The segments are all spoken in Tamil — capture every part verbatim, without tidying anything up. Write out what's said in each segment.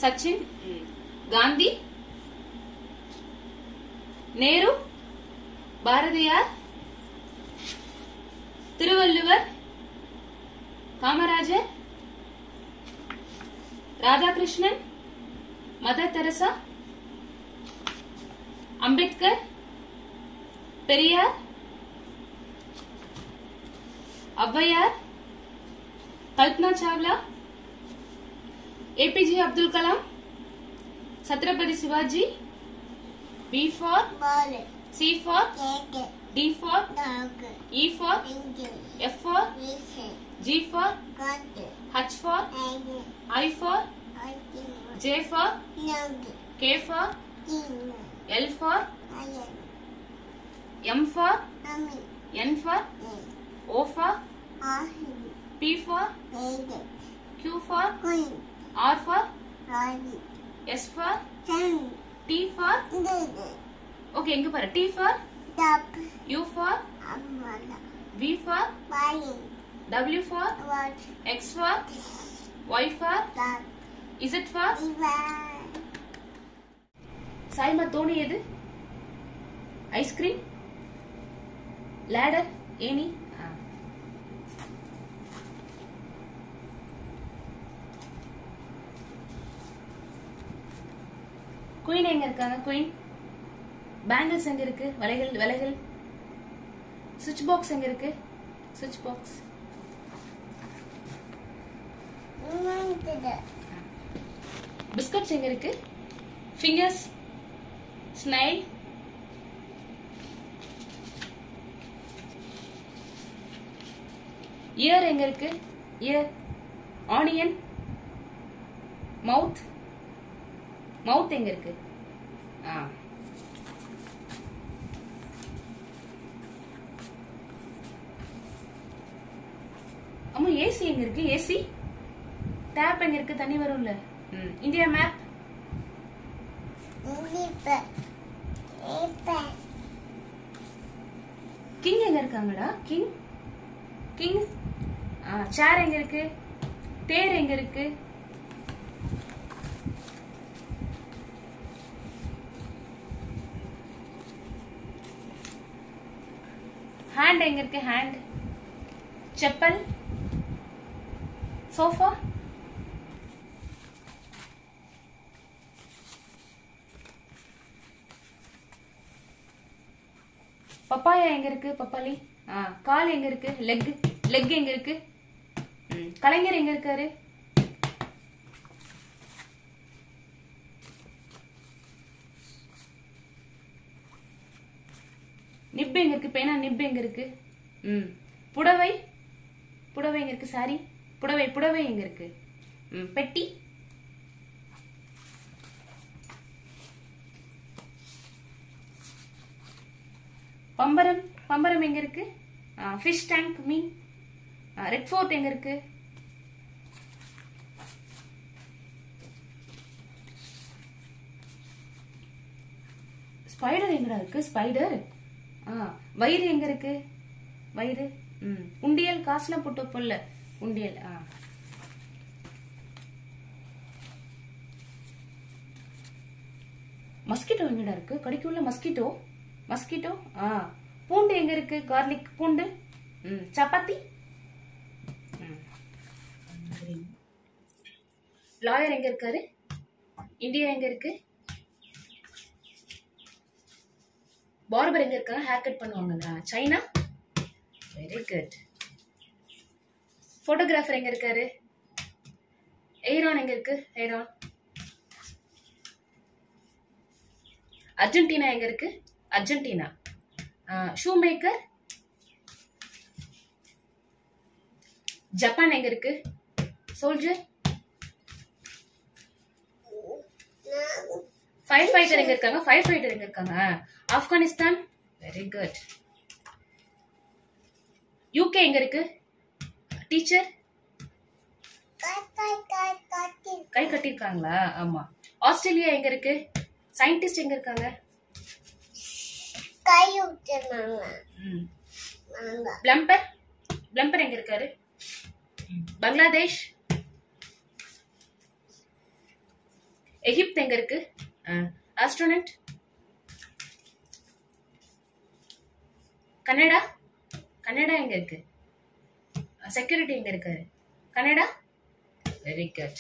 Sachin, Gandhi, Nehru, Bharatiyar, Thiruvalluvar, Kamarajar, Radhakrishnan, Mother Teresa, Ambedkar, Periyar, Abbayar, Kalpana Chawla, A P J Abdul Kalam, Chhatrapati Shivaji, B for Ball, C for Cake, D for Dog, E for F for G for Cat, H for I for J for K for L for M for N for O for P for Q for R for S for T for okay inga paru T for top, U for umbrella, V for violin, W for watch, X for Y for dog, Z for divan. Saima Tony edu ice cream, ladder, any Queen எங்க இருக்காங்க Queen bangles எங்க இருக்கு வளைகள் வளைகள் switch box எங்க இருக்கு switch box biscuits எங்க இருக்கு fingers snail ear எங்க இருக்கு ear onion mouth mouth எங்க இருக்கு ஆ அம்மா ஏசி எங்க இருக்கு ஏசி டேப் எங்க இருக்கு தண்ணி வரும்ல ம் இந்தியா மேப் இந்தியா ஏப்ப கிங் எங்க இருக்காங்கடா கிங் கிங் ஆ சேர் எங்க இருக்கு தேர் எங்க இருக்கு hand எங்க இருக்கு hand செப்பல் சோஃபா பப்பாயா எங்க இருக்கு பப்பாளி ஆ கால் எங்க இருக்கு லெக் லெக் எங்க இருக்கு ம் கலைஞர் எங்க இருக்காரு நிப் எங்க இருக்கு பேனா நிப் எங்க இருக்கு ம் புடவை புடவை எங்க இருக்கு சாரி புடவை புடவை எங்க இருக்கு ம் பெட்டி பம்பரம் பம்பரம் எங்க இருக்கு ஃபிஷ் டேங்க் மீன் ரெட் ஃபோர்ட் எங்க இருக்கு ஸ்பைடர் எங்கடா இருக்கு ஸ்பைடர் வயிறு எங்க இருக்கு வயிறு ம் உண்டியல் காசுலாம் போட்டு வைப்போம்ல உண்டியல் ஆ மஸ்கிட்டோ எங்கடா இருக்கு கடிக்குள்ள மஸ்கிட்டோ மஸ்கிட்டோ ஆ பூண்டு எங்க இருக்கு கார்லிக் பூண்டு ம் சப்பாத்தி லாயர் எங்க இருக்காரு இந்தியா எங்க இருக்கு பார்பர் எங்க இருக்காங்க ஹேர் கட் பண்ணுவாங்க சைனா வெரி குட் போட்டோகிராஃபர் எங்க இருக்காரு ஈரான் எங்க இருக்கு ஈரான் அர்ஜென்டினா எங்க இருக்கு அர்ஜென்டினா ஷூ மேக்கர் ஜப்பான் எங்க இருக்கு சோல்ஜர் ஃபயர் ஃபைட்டர் எங்க இருக்காங்க ஃபயர் ஃபைட்டர் எங்க இருக்காங்க ஆப்கானிஸ்தான் வெரி குட் யூகே எங்க இருக்கு டீச்சர் கை கட்டிருக்காங்களா ஆமா ஆஸ்திரேலியா எங்க இருக்கு சயின்டிஸ்ட் எங்க இருக்காங்க கை ஊத்துறாங்க ம் பிளம்பர் பிளம்பர் எங்க இருக்காரு பங்களாதேஷ் எகிப்து எங்க இருக்கு? ஆஸ்ட்ரோனட். கனடா கனடா எங்க இருக்கு? செக்யூரிட்டி எங்க இருக்காரு? கனடா. Very good.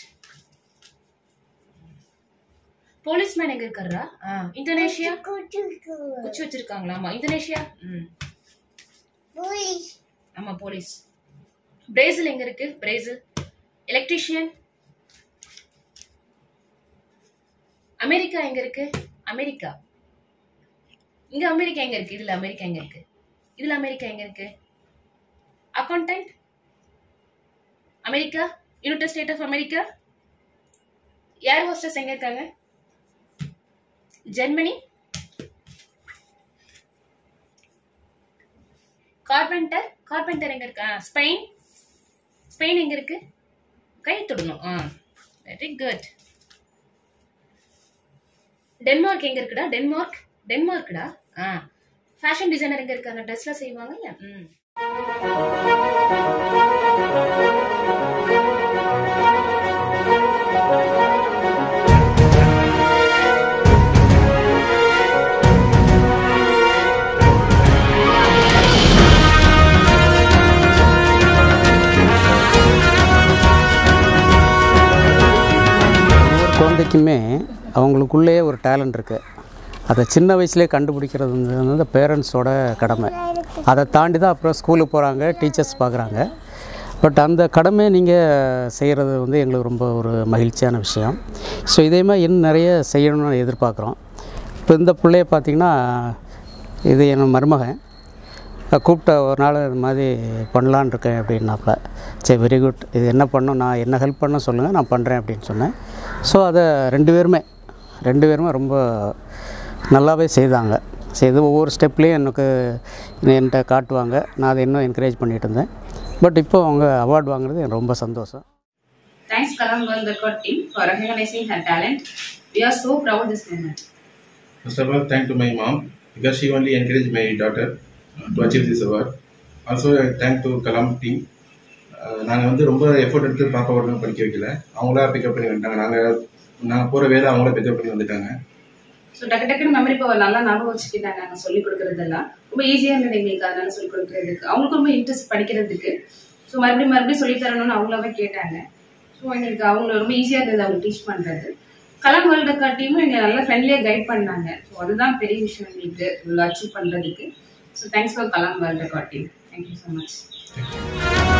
போலீஸ்மேன் எங்க இருக்காரா? இந்தோனேஷியா. குச்சி வச்சிருக்காங்களா? ஆமா. இந்தோனேஷியா. ம் போலீஸ். ஆமா போலீஸ். பிரேசில் எங்க இருக்கு? பிரேசில். எலக்ட்ரிஷியன். அமெரிக்கா எங்க இருக்கு? அமெரிக்கா. இங்க அமெரிக்கா எங்க இருக்கு? இதுல அமெரிக்கா எங்க இருக்கு? இதுல அமெரிக்கா எங்க இருக்கு? Accountant. America. United State of America. Air hostess எங்க இருக்காங்க? ஜெர்மனி. கார்பெண்டர் கார்பெண்டர் எங்க இருக்கா? ஸ்பெயின். ஸ்பெயின் எங்க இருக்கு? கை தொடணும். ஆ வெரி குட். டென்மார்க் எங்க இருக்குடா? டென்மார்க். டென்மார்க்டா. ஆ ஃபேஷன் டிசைனர் எங்க இருக்காங்க? ட்ரெஸ்ல செய்வாங்க இல்ல. ம் குழந்தைக்குமே அவங்களுக்குள்ளே ஒரு டேலண்ட் இருக்குது. அதை சின்ன வயசுலேயே கண்டுபிடிக்கிறது வந்து பேரண்ட்ஸோட கடமை. அதை தாண்டி தான் அப்புறம் ஸ்கூலுக்கு போகிறாங்க, டீச்சர்ஸ் பார்க்குறாங்க. பட் அந்த கடமையை நீங்கள் செய்கிறது வந்து எங்களுக்கு ரொம்ப ஒரு மகிழ்ச்சியான விஷயம். ஸோ இதே மாதிரி இன்னும் நிறைய செய்யணும்னு எதிர்பார்க்குறோம். இப்போ இந்த பிள்ளைய பார்த்திங்கன்னா, இது என் மருமகன் கூப்பிட்ட ஒரு நாள் இது மாதிரி பண்ணலான் இருக்கேன் அப்படின்னாப்ப. சரி வெரி குட், இது என்ன பண்ணணும், நான் என்ன ஹெல்ப் பண்ண சொல்லுங்கள், நான் பண்ணுறேன் அப்படின்னு சொன்னேன். ஸோ அதை ரெண்டு பேருமே ரெண்டு பேருமே ரொம்ப நல்லாவே செய்தாங்க. செய்து ஒவ்வொரு ஸ்டெப்லேயும் எனக்கு என்கிட்ட காட்டுவாங்க. நான் அதை இன்னும் என்கரேஜ் பண்ணிகிட்டு இருந்தேன். பட் இப்போ அவங்க அவார்டு வாங்குறது எனக்கு ரொம்ப சந்தோஷம். Thanks Kalam girl record team for recognizing her talent. We are so proud this moment. First of all, thank to my mom because she only encouraged my daughter to achieve this award. Also, I thank to Kalam team. நாங்கள் வந்து ரொம்ப எஃபோர்ட் எடுத்து பாப்பா உடனே படிக்க வைக்கல, அவங்களா பிக்கப் பண்ணி வந்துட்டாங்க. நாங்கள் நாங்கள் போகிற வேலை அவங்கள பிக்கப் பண்ணி வந்துட்டாங்க. ஸோ டக்கு டக்குன்னு மெமரி பவர் நல்லா ஞாபகம் வச்சுக்கிட்டாங்க. நாங்கள் சொல்லிக் கொடுக்குறதெல்லாம் ரொம்ப ஈஸியாக இருந்தது எங்களுக்கு. அதனால சொல்லிக் கொடுக்குறதுக்கு அவங்களுக்கு ரொம்ப இன்ட்ரெஸ்ட் படிக்கிறதுக்கு. ஸோ மறுபடியும் மறுபடியும் சொல்லி தரணும்னு அவங்களாவே கேட்டாங்க. ஸோ எங்களுக்கு அவங்க ரொம்ப ஈஸியாக இருந்தது அவங்க டீச் பண்ணுறது. கலாம் வேர்ல்ட் ரெக்கார்ட் டீமும் எங்களை நல்லா ஃப்ரெண்ட்லியாக கைட் பண்ணாங்க. ஸோ அதுதான் பெரிய விஷயம் எங்களுக்கு இவ்வளோ அச்சீவ் பண்ணுறதுக்கு. So thanks for Kalam world record team. Thank you so much.